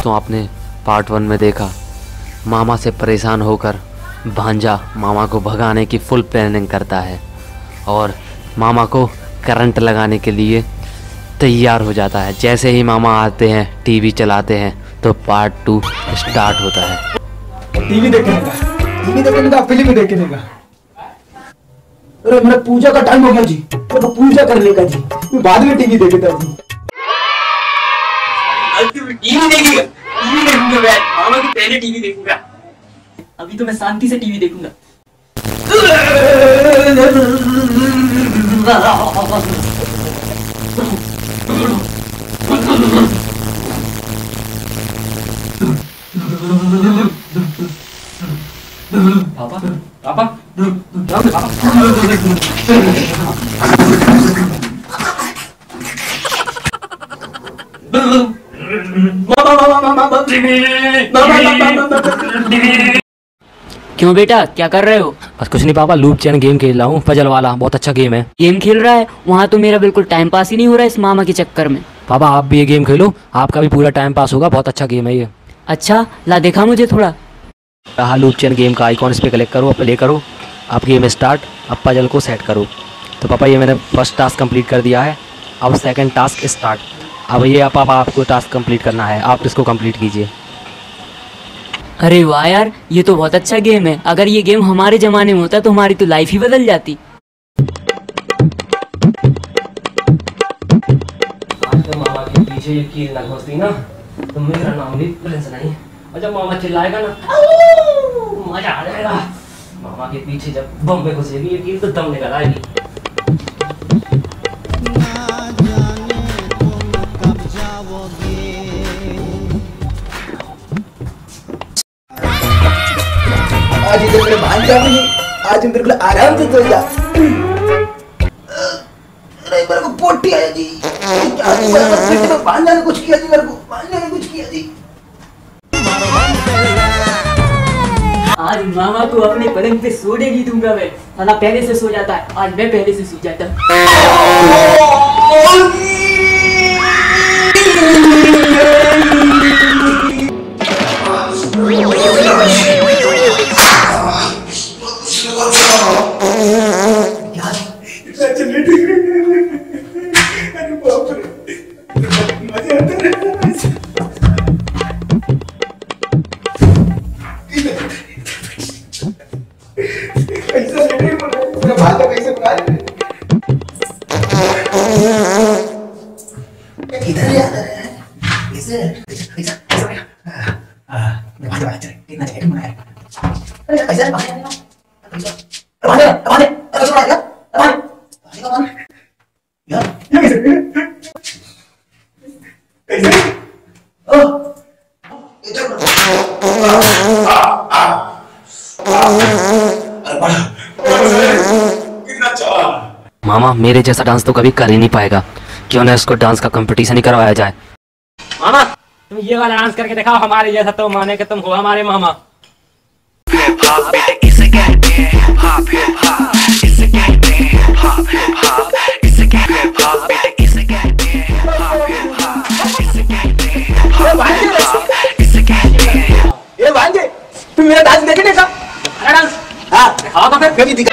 दोस्तों आपने पार्ट 1 में देखा, मामा से परेशान होकर भांजा मामा को भगाने की फुल प्लानिंग करता है और मामा को करंट लगाने के लिए तैयार हो जाता है। जैसे ही मामा आते हैं, टीवी चलाते हैं, तो पार्ट 2 स्टार्ट होता है। टीवी देखने का फिल्म देखने का। अरे मेरा पूजा का टाइम हो गया जी, तो पूजा करने का जी, मैं बाद में टीवी देखता जी। टीवी देखूंगा मैं, मामा की पहले टीवी देखूंगा। अभी तो मैं शांति से टीवी देखूंगा। पापा पापा क्यों बेटा, क्या कर रहे हो? बस कुछ नहीं पापा, लूप चैन गेम खेल रहा हूँ, पजल वाला, बहुत अच्छा गेम है। गेम खेल रहा है? वहाँ तो मेरा बिल्कुल टाइम पास ही नहीं हो रहा है इस मामा के चक्कर में। पापा आप भी ये गेम खेलो, आपका भी पूरा टाइम पास होगा, बहुत अच्छा गेम है ये। अच्छा ला दिखा मुझे थोड़ा। हाँ, लूप चैन गेम का आइकॉन इस पर क्लिक करो, प्ले करो, अब गेम स्टार्ट, अब पजल को सेट करो। तो पापा ये मैंने फर्स्ट टास्क कंप्लीट कर दिया है, अब सेकंड टास्क स्टार्ट। अब ये पापा आपको टास्क कंप्लीट करना है, आप इसको कंप्लीट कीजिए। अरे वाह यार, ये तो बहुत अच्छा गेम है। अगर ये गेम हमारे ज़माने में होता तो हमारी तो लाइफ ही बदल जाती। तो मामा के पीछे ये कील ना घुसती ना, तो मेरा नाम भी प्रिंस नहीं। और जब मामा चिल्लाएगा ना, मजा आ जाएगा। मामा के पीछे जब बम में घुसेगी ये कील तो दम निकल आएगी। आज इधर मेरे भांजा भी नहीं, आज हम बिल्कुल आराम से सो जा। अरे मेरे को पोटी आया जी, भांजा ने कुछ किया जी, मेरे को भांजा ने कुछ किया जी। आज मामा को अपने पलंग पे सोने नहीं दूंगा मैं। साला पहले से सो जाता है, आज मैं पहले से सो जाता। मामा मेरे जैसा डांस तो कभी कर ही नहीं पाएगा, क्यों ना इसको डांस का कंपटीशन ही करवाया जाए। मामा तुम ये वाला डांस करके दिखाओ, हमारे जैसा तो माने कि तुम हो हमारे मामा। ये भांजे तुम मेरा डांस देखने का? डांस हाँ दिखाओ तो फिर भी दिखा।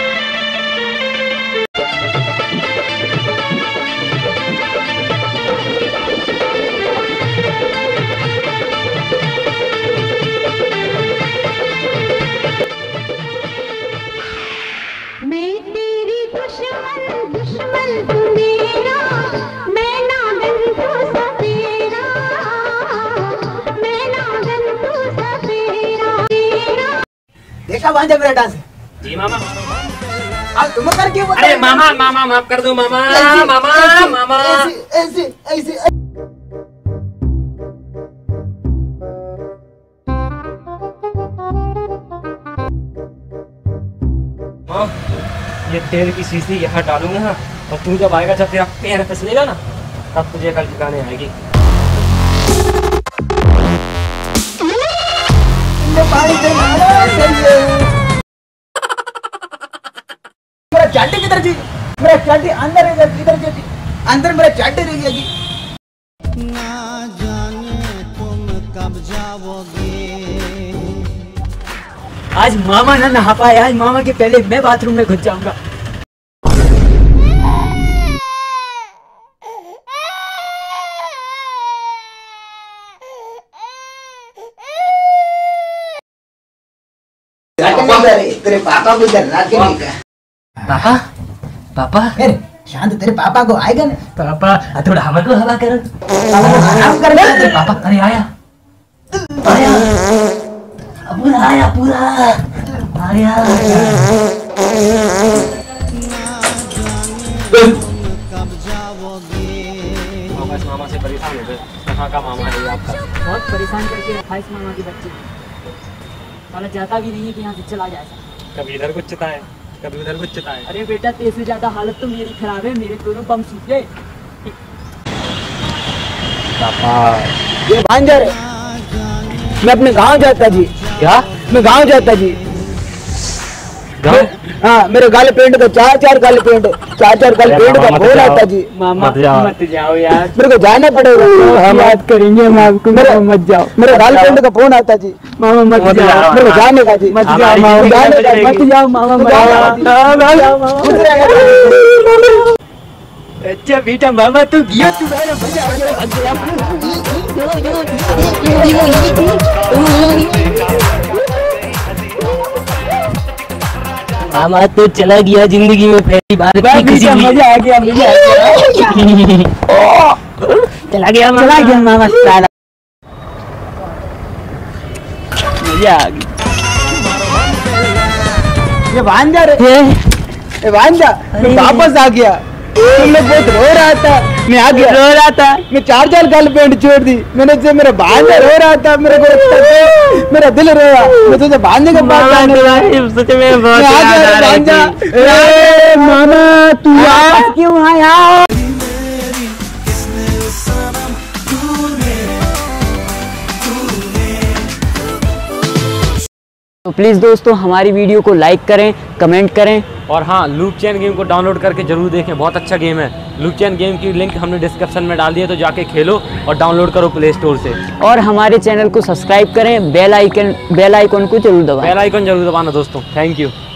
देखा भांजा मेरा डांस? जी मामा। अब तुम कर क्यों? अरे मामा मामा माफ कर दो मामा। मामा मामा ऐसे ऐसे ये तेल की शीशी यहाँ डालूंगा ना, और तू जब आएगा, जब तेरा पैर फिसलेगा ना, तब तुझे कल ठिकाने आएगी। मेरा चाटी किधर जी? मेरा चाटी अंदर है इधर जी, अंदर मेरा चाटी रह गया जी। ना जाने तुम कब आज मामा ना नहा पाए, आज मामा के पहले मैं बाथरूम में घुस जाऊंगा। तेरे पापा को इधर रात के नहीं कहा। पापा पापा अरे शांत, तेरे पापा को आएगा ना। पापा थोड़ा हवा को हवा करो। काम कर ले। पापा अरे आया आया पूरा आया पूरा आया। मामा से परेशान हो गए। कहाँ का मामा है ये आपका? बहुत परेशान करके रखा इस मामा के बच्चे। साला जाता भी नहीं है कि यहाँ से चला जाए। कभी इधर कुछ चिता है, कभी उधर कुछ चिता है। अरे बेटा तेरे से ज्यादा हालत तो मेरी खराब है, मेरे दोनों पंप सूख गए। पापा ये भांजर, मैं अपने गांव जाता जी। क्या? मैं गांव जाता जी। गाँव? हाँ, मेरे गाले पेंट का चार गाले पेंट का फोन आता जी। मामा मत जाओ यार, मेरे को जाना पड़ेगा। हम बात करेंगे। मामा मत जाओ, मेरे गाले पेंट का फोन आता जी। मामा मत जाओ, मेरे को जाने का जी। मत जाओ मामा, मत जाओ मामा, मत जाओ मामा। अच्छा बेटा मामा तू दिया, तुम्हारा मजा आ गया। मामा तो चला गया जिंदगी में पहली बार। मजा आ गया, मजा आ गया। चला गया मामा साला, मजा आ गया। ये भांजा रे, ये भांजा मैं वापस आ गया। तुम लोग बहुत रो रहा था, मैं आ गया। रो रहा था, मैं चार गर्लफ्रेंड छोड़ दी मैंने से। मेरा भांजा रो रहा था, मेरे को मेरा दिल रोया। मैं तुझे भांजे के पास जाने लगा। सच में बहुत मैं आ गया रे भांजा। ए मामा तू आ क्यों आया? तो प्लीज़ दोस्तों हमारी वीडियो को लाइक करें, कमेंट करें और हाँ, लूप चैन गेम को डाउनलोड करके जरूर देखें, बहुत अच्छा गेम है। लूप चैन गेम की लिंक हमने डिस्क्रिप्शन में डाल दी है, तो जाके खेलो और डाउनलोड करो प्ले स्टोर से। और हमारे चैनल को सब्सक्राइब करें, बेल आइकन को जरूर दबाएं। बेल आइकन जरूर दबाना दोस्तों। Thank you.